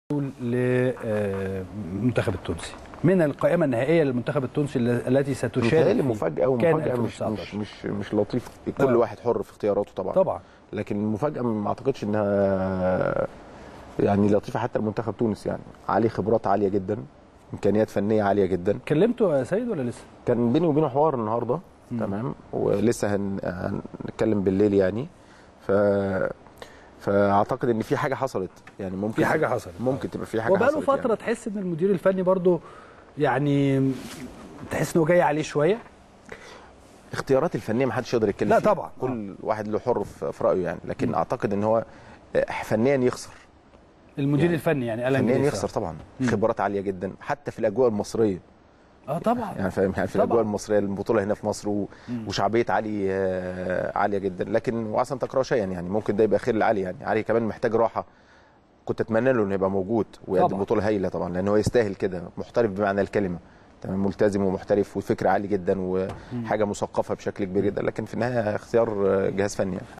للمنتخب التونسي من القائمه النهائيه للمنتخب التونسي التي ستشارك مفاجاه ومفاجاه مش لطيف. كل واحد حر في اختياراته طبعا. لكن المفاجاه ما اعتقدش انها يعني لطيفه حتى لمنتخب تونس. يعني عليه خبرات عاليه جدا، امكانيات فنيه عاليه جدا. كلمته يا سيد ولا لسه؟ كان بيني وبينه حوار النهارده. تمام. ولسه هنتكلم بالليل يعني. فاعتقد ان في حاجه حصلت. يعني ممكن في حاجه حصلت، ممكن تبقى في حاجه حصلت. وبقاله فتره يعني. تحس ان المدير الفني برضه يعني تحس انه جاي عليه شويه. اختيارات الفنيه ما حدش يقدر يتكلم فيها. لا طبعا كل واحد له حر في رايه يعني. لكن اعتقد ان هو فنيا يخسر. المدير يعني الفني يعني فنيا يخسر طبعا. خبرات عاليه جدا حتى في الاجواء المصريه. طبعا يعني فاهم يعني في الاجواء المصريه البطوله هنا في مصر وشعبيه علي عاليه جدا. لكن وعسى ان تكرهوا شيئا يعني ممكن ده يبقى خير لعلي. يعني علي كمان محتاج راحه. كنت اتمنى له انه يبقى موجود ويقدم بطوله هايله طبعا لان هو يستاهل كده. محترف بمعنى الكلمه. تمام. ملتزم ومحترف وفكر عالي جدا وحاجه مثقفه بشكل كبير جدا. لكن في النهايه اختيار جهاز فني يعني.